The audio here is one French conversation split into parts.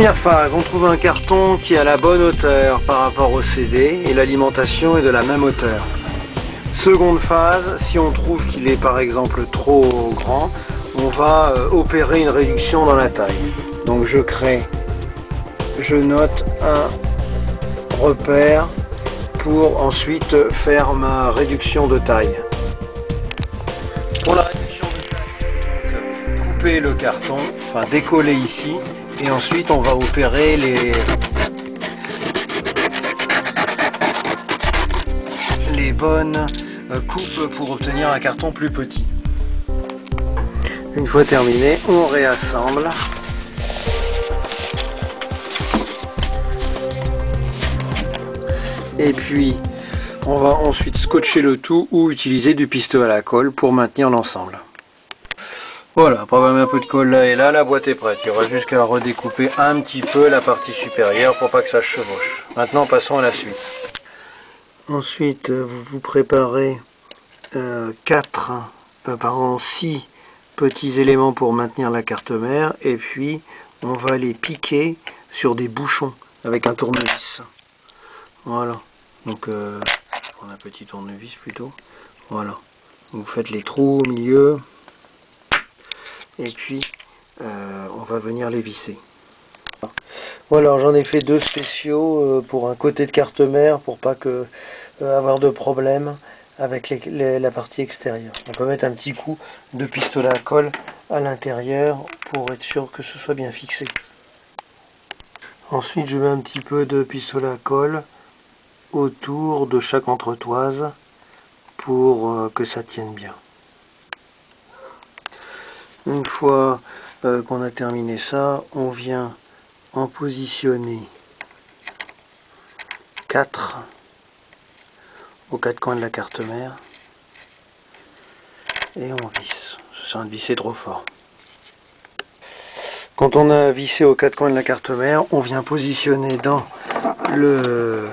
Première phase, on trouve un carton qui est à la bonne hauteur par rapport au CD et l'alimentation est de la même hauteur. Seconde phase, si on trouve qu'il est par exemple trop grand, on va opérer une réduction dans la taille. Donc je note un repère pour ensuite faire ma réduction de taille. Pour la réduction de taille, donc, couper le carton, enfin décoller ici, et ensuite on va opérer les bonnes coupes pour obtenir un carton plus petit. Une fois terminé, on réassemble. Et puis on va ensuite scotcher le tout ou utiliser du pistolet à la colle pour maintenir l'ensemble. Voilà, après avoir mis un peu de colle là et là, la boîte est prête. Il y aura juste qu'à redécouper un petit peu la partie supérieure pour pas que ça chevauche. Maintenant passons à la suite. Ensuite vous préparez 6 petits éléments pour maintenir la carte mère et puis on va les piquer sur des bouchons avec un tournevis. Voilà, donc on a un petit tournevis plutôt. Voilà, vous faites les trous au milieu et puis on va venir les visser. Voilà, j'en ai fait 2 spéciaux pour un côté de carte mère pour pas avoir de problème avec la partie extérieure. On peut mettre un petit coup de pistolet à colle à l'intérieur pour être sûr que ce soit bien fixé. Ensuite je mets un petit peu de pistolet à colle autour de chaque entretoise pour que ça tienne bien. Une fois qu'on a terminé ça, on vient en positionner 4 aux 4 coins de la carte mère et on visse. C'est un visser trop fort. Quand on a vissé aux 4 coins de la carte mère, on vient positionner dans le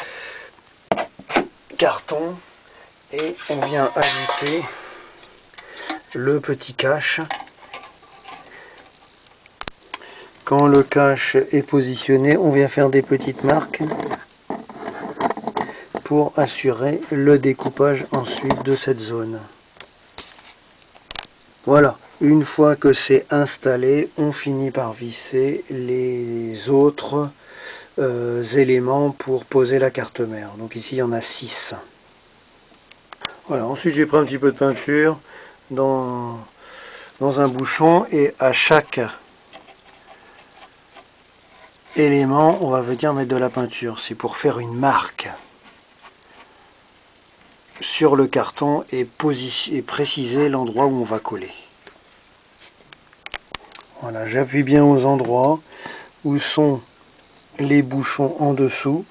carton et on vient ajouter le petit cache. Quand le cache est positionné, on vient faire des petites marques pour assurer le découpage ensuite de cette zone. Voilà, une fois que c'est installé, on finit par visser les autres éléments pour poser la carte mère. Donc ici il y en a 6. Voilà, ensuite j'ai pris un petit peu de peinture dans un bouchon et à chaque élément on va venir mettre de la peinture. C'est pour faire une marque sur le carton et préciser l'endroit où on va coller. Voilà, j'appuie bien aux endroits où sont les bouchons en dessous.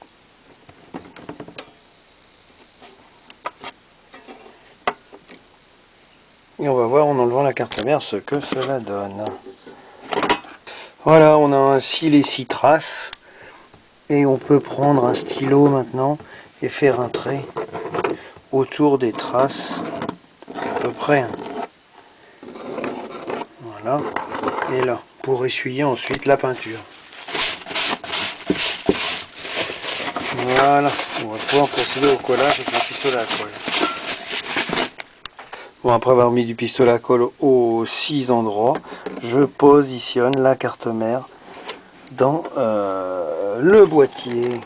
Et on va voir en enlevant la carte mère ce que cela donne. Voilà, on a ainsi les 6 traces. Et on peut prendre un stylo maintenant et faire un trait autour des traces à peu près. Voilà. Et là, pour essuyer ensuite la peinture. Voilà, on va pouvoir procéder au collage avec le pistolet à colle. Bon, après avoir mis du pistolet à colle aux 6 endroits, je positionne la carte mère dans le boîtier.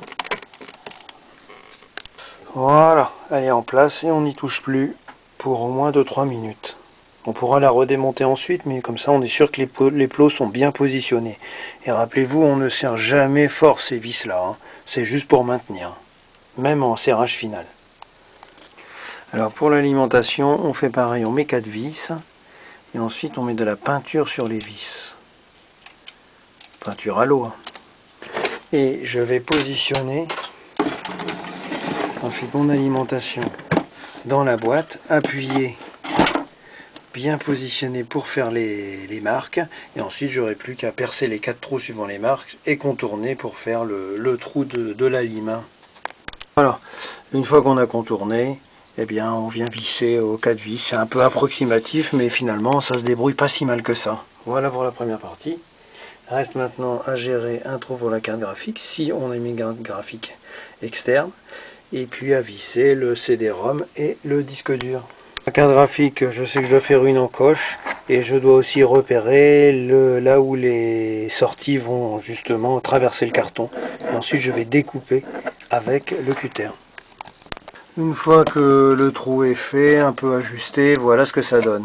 Voilà, elle est en place et on n'y touche plus pour au moins 2-3 minutes. On pourra la redémonter ensuite, mais comme ça on est sûr que les plots sont bien positionnés. Et rappelez-vous, on ne serre jamais fort ces vis là, hein. C'est juste pour maintenir, même en serrage final. Alors pour l'alimentation, on fait pareil, on met 4 vis, et ensuite on met de la peinture sur les vis. Peinture à l'eau. Hein. Et je vais positionner ensuite mon alimentation dans la boîte, appuyer, bien positionner pour faire les marques, et ensuite j'aurai plus qu'à percer les 4 trous suivant les marques et contourner pour faire le trou de la lime. Voilà, une fois qu'on a contourné, eh bien on vient visser aux 4 vis. C'est un peu approximatif, mais finalement ça se débrouille pas si mal que ça. Voilà pour la première partie. Reste maintenant à gérer un trou pour la carte graphique, si on a mis une carte graphique externe, et puis à visser le CD-ROM et le disque dur. La carte graphique, je sais que je dois faire une encoche, et je dois aussi repérer là où les sorties vont justement traverser le carton. Et ensuite je vais découper avec le cutter. Une fois que le trou est fait, un peu ajusté, voilà ce que ça donne.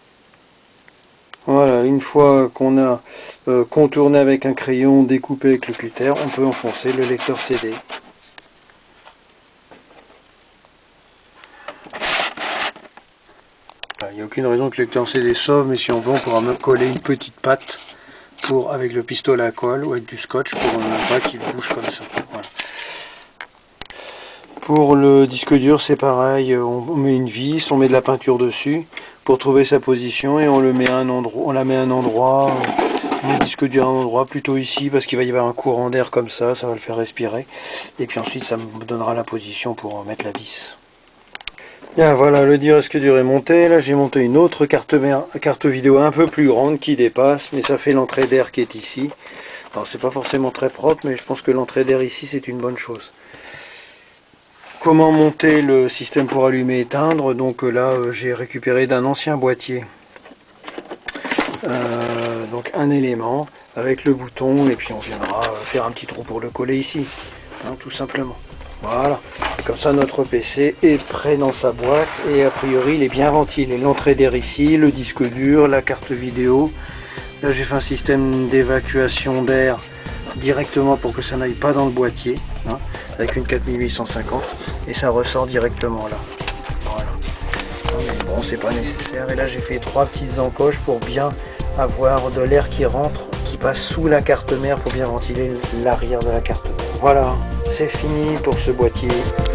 Voilà, une fois qu'on a contourné avec un crayon, découpé avec le cutter, on peut enfoncer le lecteur CD. Il n'y a aucune raison que le lecteur CD sauve, mais si on veut, on pourra même coller une petite patte avec le pistolet à colle ou avec du scotch pour ne pas qu'il bouge comme ça. Voilà. Pour le disque dur, c'est pareil, on met une vis, on met de la peinture dessus pour trouver sa position et on le met à un endroit, on la met à un endroit, le disque dur à un endroit, plutôt ici parce qu'il va y avoir un courant d'air comme ça va le faire respirer. Et puis ensuite ça me donnera la position pour mettre la vis. Bien voilà, le disque dur est monté. Là j'ai monté une autre carte vidéo un peu plus grande qui dépasse, mais ça fait l'entrée d'air qui est ici. Alors c'est pas forcément très propre, mais je pense que l'entrée d'air ici c'est une bonne chose. Comment monter le système pour allumer et éteindre? Donc là j'ai récupéré d'un ancien boîtier donc un élément avec le bouton, et puis on viendra faire un petit trou pour le coller ici, hein, tout simplement. Voilà, comme ça notre PC est prêt dans sa boîte et a priori il est bien ventilé. L'entrée d'air ici, le disque dur, la carte vidéo. Là j'ai fait un système d'évacuation d'air directement pour que ça n'aille pas dans le boîtier, hein, avec une 4850, et ça ressort directement là. Voilà. Mais bon, c'est pas nécessaire. Et là j'ai fait 3 petites encoches pour bien avoir de l'air qui rentre, qui passe sous la carte mère pour bien ventiler l'arrière de la carte mère. Voilà, c'est fini pour ce boîtier.